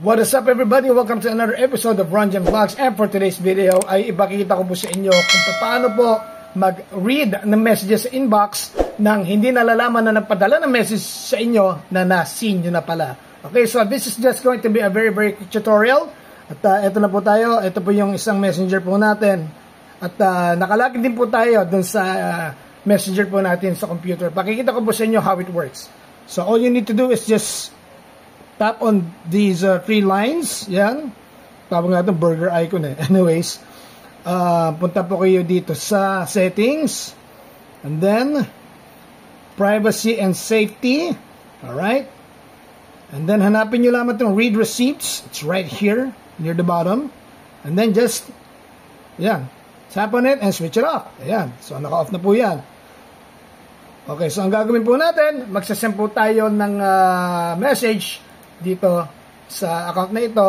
What is up everybody? Welcome to another episode of Ron Jem Vlogs, and for today's video ay ipakita ko po sa inyo kung paano po mag-read ng messages sa inbox nang hindi nalalaman na nagpadala ng message sa inyo na na-seen nyo na pala. Okay, so this is just going to be a very quick tutorial. At ito na po tayo. Ito po yung isang messenger po natin. At nakalagin din po tayo dun sa messenger po natin sa computer. Pakikita ko po sa inyo how it works. So all you need to do is just tap on these three lines. Yan. Tawag nga itong burger icon eh. Anyways, punta po kayo dito sa settings. And then, privacy and safety. Alright. And then, hanapin nyo lamang itong read receipts. It's right here, near the bottom. And then just, yan. Tap on it and switch it off. Ayan. So, naka-off na po yan. Okay, so ang gagawin po natin, magsasend po tayo ng message dito sa account na ito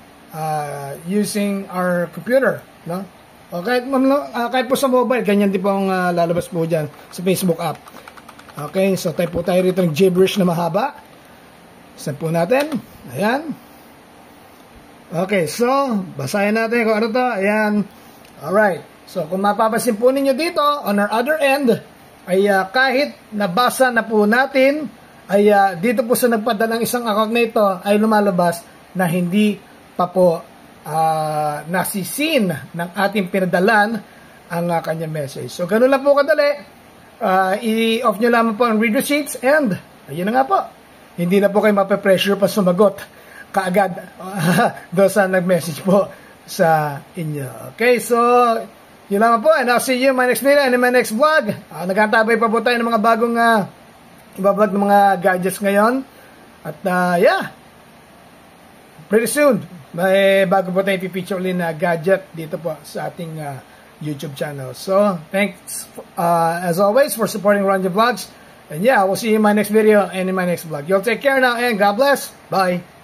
using our computer, no? Okay, kahit po sa mobile, ganyan din po ang lalabas po dyan sa Facebook app. Okay, so type po tayo rito ng gibberish na mahaba. Send po natin. Ayan. Okay, so basahin natin kung ano to. Ayan. Alright. So kung mapapansin po ninyo dito, on our other end, ay kahit nabasa na po natin, ay dito po sa nagpadala ng isang account na ito ay lumalabas na hindi pa po nasisin ng ating pinadalan ang kanyang message. So, ganun lang po kadali. I-off nyo lamang po ang read receipts and ayun na nga po. Hindi na po kayo mape-pressure pa sumagot kaagad doon sa nag-message po sa inyo. Okay, so yun lamang po, and I'll see you in my next video and in my next vlog. Nagkatabay pa po tayo ng mga bagong ibablog ng mga gadgets ngayon. At yeah, pretty soon, may bago po tayo ipipicture ulit na gadget dito po sa ating YouTube channel. So, thanks as always for supporting Ron Jem Vlogs. And yeah, I will see you in my next video and in my next vlog. You'll take care now and God bless. Bye.